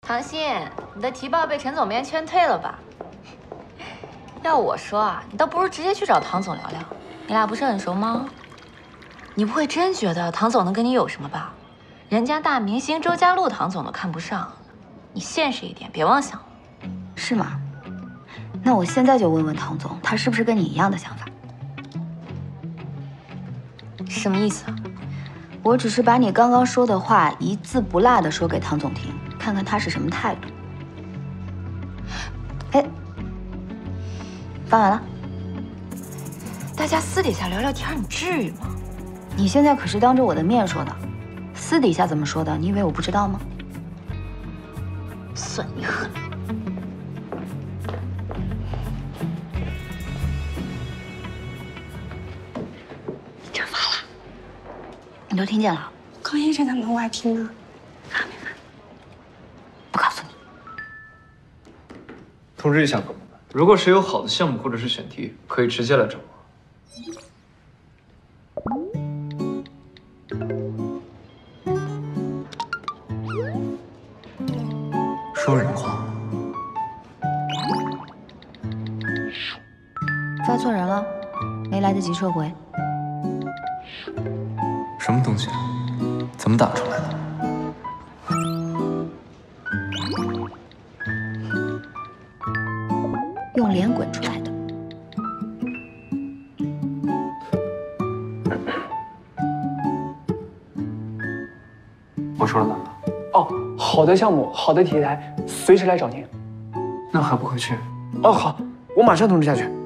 唐鑫，你的提报被陈总编劝退了吧？要我说啊，你倒不如直接去找唐总聊聊。你俩不是很熟吗？你不会真觉得唐总能跟你有什么吧？人家大明星周家路唐总都看不上，你现实一点，别妄想了。 是吗？那我现在就问问唐总，他是不是跟你一样的想法？ 什么意思啊？ 我只是把你刚刚说的话一字不落的说给唐总听，看看他是什么态度。哎，发完了。 大家私底下聊聊天，你至于吗？ 你现在可是当着我的面说的，私底下怎么说的？你以为我不知道吗？ 算你狠！ 你真发了？你都听见了？ 刚一直在门外听呢。 啊，明白。不告诉你。 通知一下朋友们，如果谁有好的项目或者是选题，可以直接来找我。说人话。 发错人了，没来得及撤回。 什么东西？怎么打出来的？ 用脸滚出来的。 我说了哪个？ 哦，好的项目，好的题材，随时来找您。 那还不快去？ 哦，好，我马上通知下去。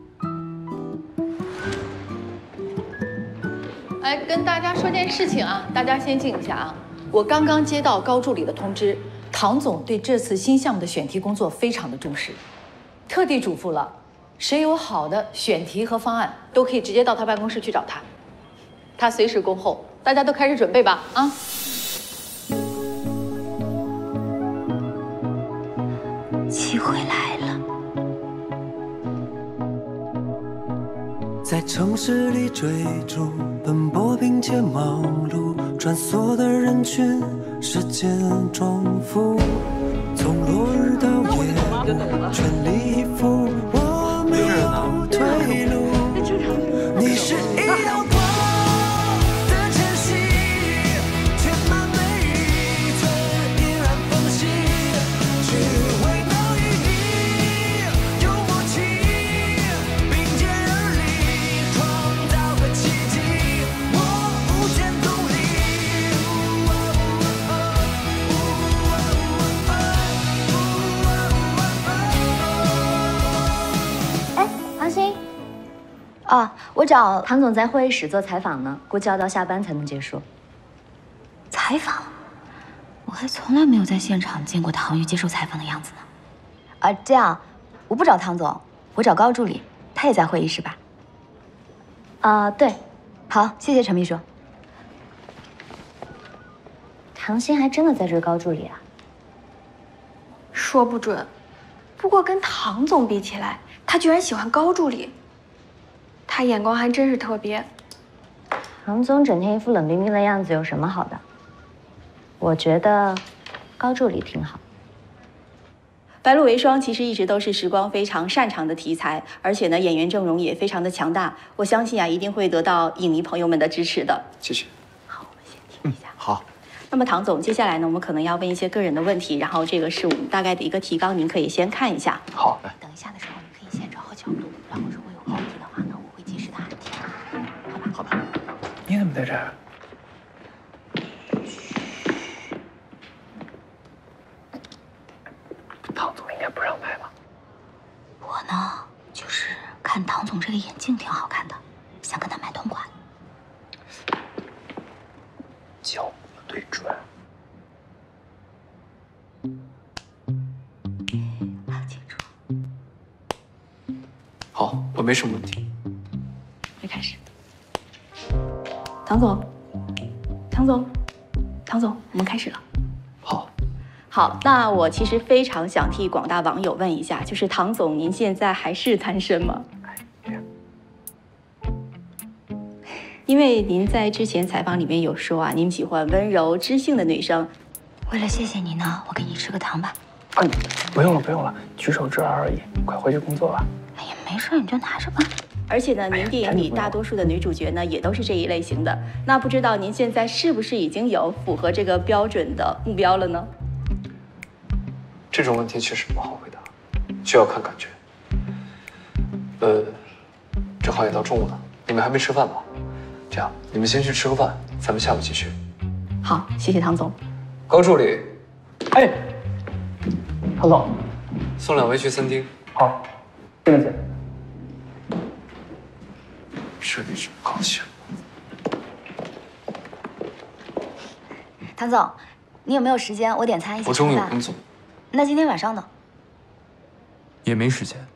哎，跟大家说件事情啊，大家先静一下啊。我刚刚接到高助理的通知，唐总对这次新项目的选题工作非常的重视，特地嘱咐了，谁有好的选题和方案，都可以直接到他办公室去找他，他随时恭候。大家都开始准备吧，啊！ 机会来了。 在城市里追逐、奔波并且忙碌，穿梭的人群，时间重复，从落日到夜幕，全力以赴，我没有退路。你是一道光的晨曦，填满每一寸阴暗缝隙，只为能与你有默契，并肩而立，创造个奇迹。我无限动力。 哎，唐鑫。啊，我找唐总在会议室做采访呢，估计要到下班才能结束。采访？我还从来没有在现场见过唐钰接受采访的样子呢。啊，这样，我不找唐总，我找高助理，他也在会议室吧？啊，对，好，谢谢陈秘书。唐鑫还真的在追高助理啊？ 说不准，不过跟唐总比起来，他居然喜欢高助理，他眼光还真是特别。 唐总整天一副冷冰冰的样子，有什么好的？我觉得高助理挺好。 白鹿为霜其实一直都是时光非常擅长的题材，而且呢，演员阵容也非常的强大。我相信啊，一定会得到影迷朋友们的支持的。 谢谢。 好，我们先听一下。 好。 那么唐总，接下来呢，我们可能要问一些个人的问题，然后这个是我们大概的一个提纲，您可以先看一下。 好，来。 等一下的时候，你可以先找好角度，然后如果有问题的话呢，我会及时的喊停。好吧？ 好吧。 你怎么在这儿？唐总应该不让拍吧？ 我呢，就是看唐总这个眼镜挺好看的，想跟他买同款。 焦要对准。 好清楚。 好，我没什么问题。 会开始。唐总，唐总，我们开始了。好，那我其实非常想替广大网友问一下，就是唐总，您现在还是单身吗？因为您在之前采访里面有说啊，您喜欢温柔知性的女生。 为了谢谢你呢，我给你吃个糖吧。 啊，不用了，不用了，举手之劳而已，快回去工作吧。 哎呀，没事，你就拿着吧。 而且呢，您电影里大多数的女主角呢，也都是这一类型的。那不知道您现在是不是已经有符合这个标准的目标了呢？ 这种问题确实不好回答，需要看感觉。正好也到中午了，你们还没吃饭吗？这样，你们先去吃个饭，咱们下午继续。 好，谢谢唐总。 高助理， 哎，唐总， 送2位去餐厅。 好，这个姐。 这里真高兴。 唐总，你有没有时间？我点餐一起吃饭。 我中午有工作。 那今天晚上呢？ 也没时间。